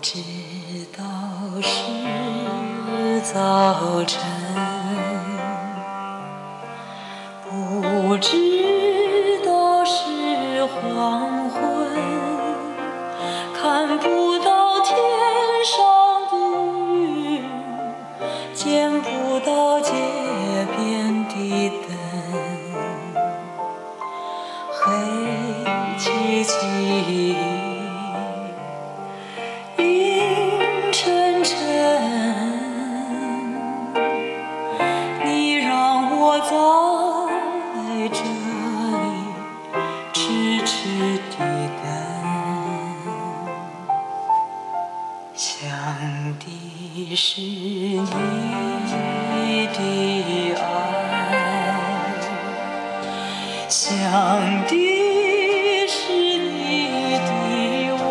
知道是早晨，不知道是黄昏，看不到天上的云，见不到街边的灯，黑漆漆，阴沉沉，你让我在这里痴痴地等，想的是你的爱，想的是你的吻，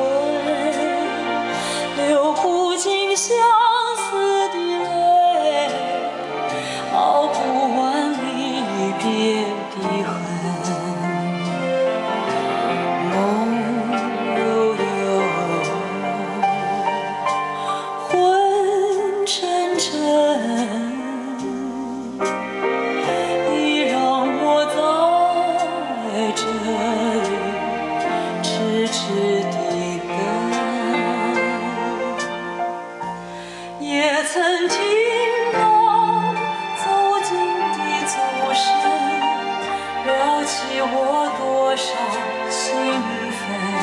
流不尽相思的泪，熬不完离别的恨，梦悠悠，昏沉沉，你让我在这里痴痴地等，也曾听到走近的走声，撩起我多少兴奋，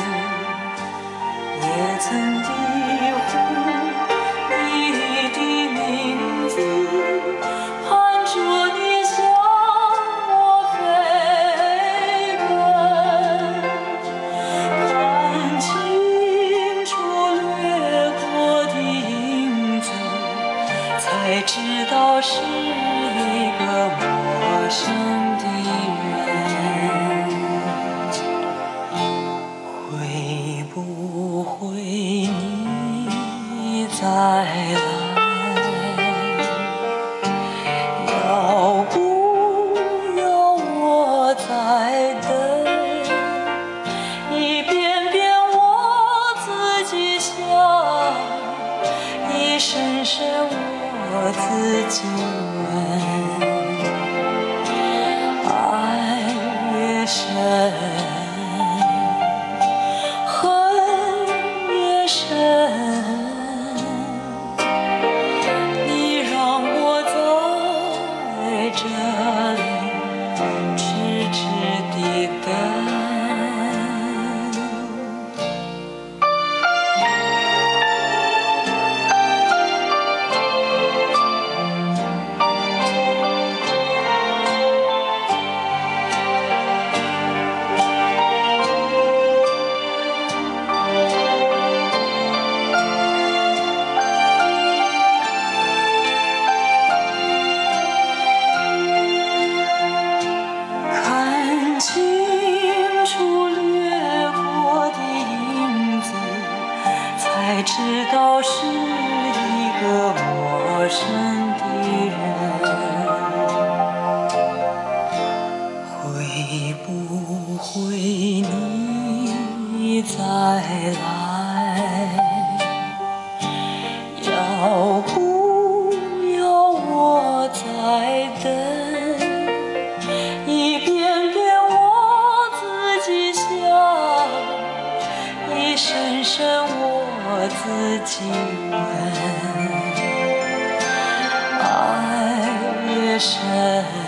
也曾低呼你的名字，盼着你向我飞奔，看清楚掠过的影子，才知道是一个陌生的人。会不会你再来？要不要我再等？一遍遍我自己想，一声声我自己问，爱越深，恨越深，你让我在这里痴痴地等。看清楚掠过的影子，才知道是一个陌生的人。会不会你再来？要不要我再等？一遍遍我自己想，一声声我自己问，爱越深。